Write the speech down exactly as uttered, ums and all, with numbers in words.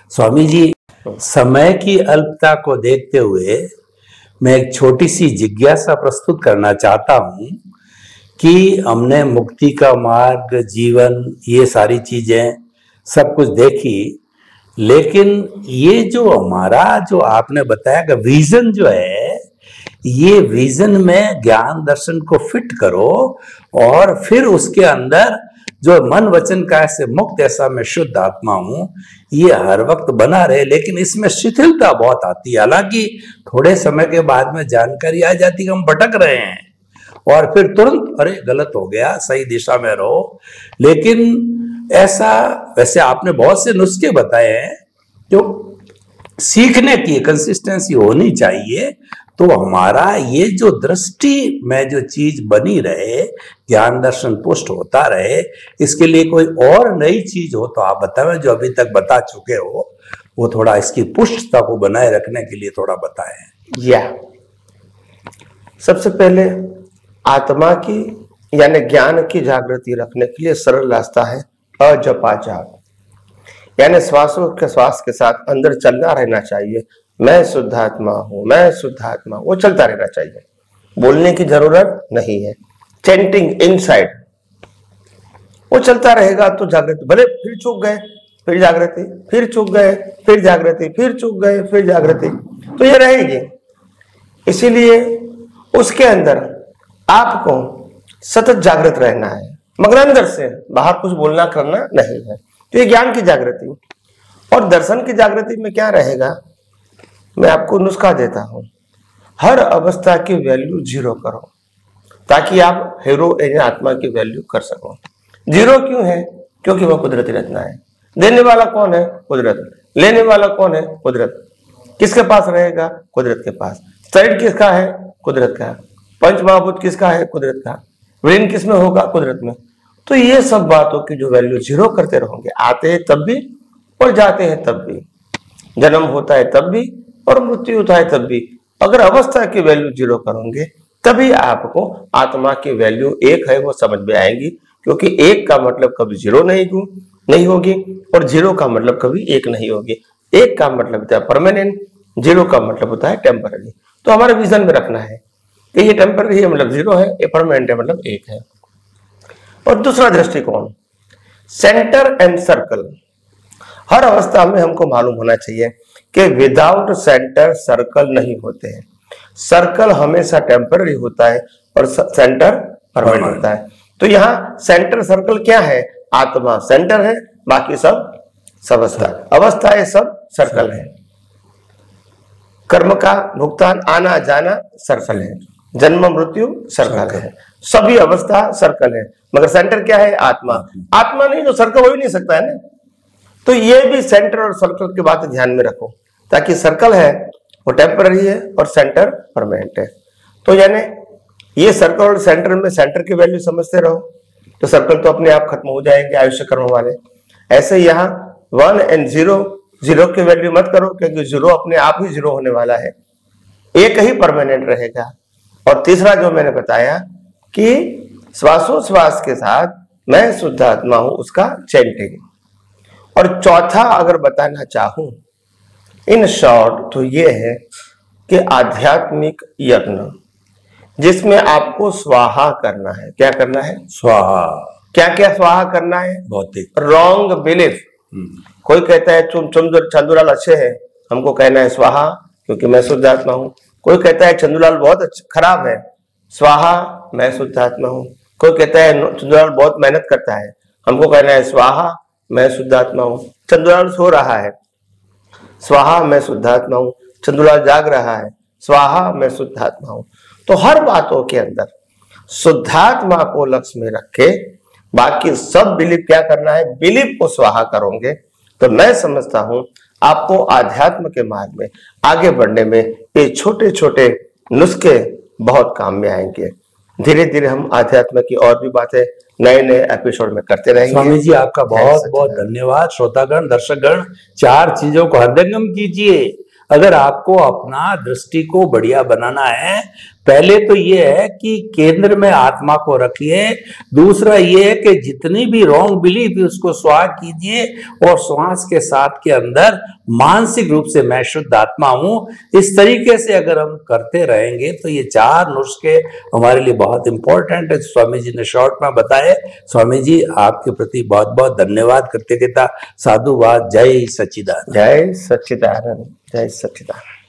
स्वामी जी, समय की अल्पता को देखते हुए मैं एक छोटी सी जिज्ञासा प्रस्तुत करना चाहता हूं कि हमने मुक्ति का मार्ग, जीवन, ये सारी चीजें सब कुछ देखी, लेकिन ये जो हमारा जो आपने बताया कि विजन जो है, ये विजन में ज्ञान दर्शन को फिट करो और फिर उसके अंदर जो मन वचन काया से मुक्त ऐसा मैं शुद्ध आत्मा हूं, ये हर वक्त बना रहे। लेकिन इसमें शिथिलता बहुत आती है। हालांकि थोड़े समय के बाद में जानकारी आ जाती है कि हम भटक रहे हैं और फिर तुरंत अरे गलत हो गया, सही दिशा में रहो। लेकिन ऐसा, वैसे आपने बहुत से नुस्खे बताए हैं जो सीखने की कंसिस्टेंसी होनी चाहिए। तो हमारा ये जो दृष्टि में जो चीज बनी रहे, ज्ञान दर्शन पुष्ट होता रहे, इसके लिए कोई और नई चीज हो तो आप बताएं। जो अभी तक बता चुके हो वो थोड़ा इसकी पुष्टता को बनाए रखने के लिए थोड़ा बताएं। या सबसे पहले आत्मा की यानी ज्ञान की जागृति रखने के लिए सरल रास्ता है अजपा जाप, यानी श्वासों के श्वास के साथ अंदर चलना रहना चाहिए। मैं शुद्धात्मा हूं, मैं शुद्धात्मा, वो चलता रहना चाहिए, बोलने की जरूरत नहीं है। चैंटिंग इनसाइड वो चलता रहेगा तो जागृति, भले फिर चूक गए फिर जागृति, फिर चूक गए फिर जागृति, फिर चूक गए फिर जागृति, तो ये रहेगी। इसीलिए उसके अंदर आपको सतत जागृत रहना है, मगर अंदर से बाहर कुछ बोलना करना नहीं है। तो ये ज्ञान की जागृति। और दर्शन की जागृति में क्या रहेगा, मैं आपको नुस्खा देता हूं। हर अवस्था की वैल्यू जीरो करो ताकि आप हीरो यानी आत्मा की वैल्यू कर सको। जीरो क्यों है? क्योंकि वह कुदरती रचना है। देने वाला कौन है? कुदरत। लेने वाला कौन है? कुदरत। किसके पास रहेगा? कुदरत के पास। शरीर किसका है? कुदरत का। पंच महाभूत किसका है? कुदरत का। ब्रेन किसमें होगा? कुदरत में। तो ये सब बातों की जो वैल्यू जीरो करते रहोगे, आते हैं तब भी और जाते हैं तब भी, जन्म होता है तब भी और मृत्यु होता है तब भी, अगर अवस्था की वैल्यू जीरो करोगे तभी आपको आत्मा की वैल्यू एक है वो समझ में आएगी। क्योंकि एक का मतलब कभी जीरो नहीं नहीं होगी और जीरो का मतलब कभी एक नहीं होगी। एक का मतलब होता है परमानेंट, जीरो का मतलब होता है टेम्पररी। तो हमारे विजन में रखना है कि ये टेम्पररी है मतलब जीरो है, ये परमानेंट है मतलब एक है। और दूसरा दृष्टिकोण सेंटर एंड सर्कल। हर अवस्था में हमको मालूम होना चाहिए कि विदाउट सेंटर सर्कल नहीं होते हैं। सर्कल हमेशा टेम्पररी होता है और सेंटर परमानेंट होता है। तो यहाँ सेंटर सर्कल क्या है? आत्मा सेंटर है, बाकी सब अवस्था अवस्था है, सब सर्कल है। कर्म का भुगतान, आना जाना सर्कल है, जन्म मृत्यु सर्कल है, सभी अवस्था सर्कल है, मगर सेंटर क्या है? आत्मा। आत्मा नहीं तो सर्कल हो ही नहीं सकता है ना। तो ये भी सेंटर और सर्कल की बात ध्यान में रखो, ताकि सर्कल है वो टेम्पररी है और सेंटर परमानेंट है। तो यानी ये सर्कल और सेंटर में सेंटर की वैल्यू समझते रहो तो सर्कल तो अपने आप खत्म हो जाएंगे आयुष्य कर्म वाले। ऐसे यहाँ वन एंड जीरो, जीरो की वैल्यू मत करो क्योंकि जीरो अपने आप ही जीरो होने वाला है, एक ही परमानेंट रहेगा। और तीसरा जो मैंने बताया कि श्वासोश्वास के साथ मैं शुद्ध आत्मा हूं, उसका चैंटिंग। और चौथा अगर बताना चाहूं इन शॉर्ट तो ये है कि आध्यात्मिक यज्ञ, जिसमें आपको स्वाहा करना है। क्या करना है? स्वाहा। क्या क्या स्वाहा करना है? भौतिक रॉन्ग बिलीफ। कोई कहता है चुम चंदुर चंदुलाल अच्छे है, हमको कहना है स्वाहा क्योंकि मैं शुद्ध आत्मा हूं। कोई कहता है चंदुलाल बहुत खराब है, स्वाहा मैं शुद्ध आत्मा हूं। कोई कहता है चंदुलाल बहुत मेहनत करता है, हमको कहना है स्वाहा मैं शुद्ध आत्मा हूं। चंदुलाल सो रहा है, स्वाहा मैं शुद्ध आत्मा हूं। चंदुलाल जाग रहा है, स्वाहा मैं शुद्ध आत्मा हूं। तो हर बातों के अंदर शुद्धात्मा को लक्ष्य में रखे, बाकी सब बिलीफ क्या करना है? बिलीफ को स्वाहा करोगे तो मैं समझता हूं आपको आध्यात्म के मार्ग में आगे बढ़ने में ये छोटे छोटे नुस्खे बहुत काम में आएंगे। धीरे धीरे हम आध्यात्म की और भी बातें नए नए एपिसोड में करते रहेंगे। स्वामी जी आपका बहुत बहुत धन्यवाद। श्रोतागण, दर्शकगण, चार चीजों को हृदयंगम कीजिए। अगर आपको अपना दृष्टि को बढ़िया बनाना है, पहले तो ये है कि केंद्र में आत्मा को रखिए, दूसरा ये है कि जितनी भी रॉन्ग बिलीफ है उसको स्वाह कीजिए और श्वास के साथ के अंदर मानसिक रूप से मैं शुद्ध आत्मा हूं। इस तरीके से अगर हम करते रहेंगे तो ये चार नुस्खे हमारे लिए बहुत इंपॉर्टेंट है। स्वामी जी ने शॉर्ट में बताए। स्वामी जी आपके प्रति बहुत बहुत धन्यवाद, कृतज्ञता, साधुवाद। जय सच्चिदानंद। जय सच्चिदानंद। जय सच्चिदानंद।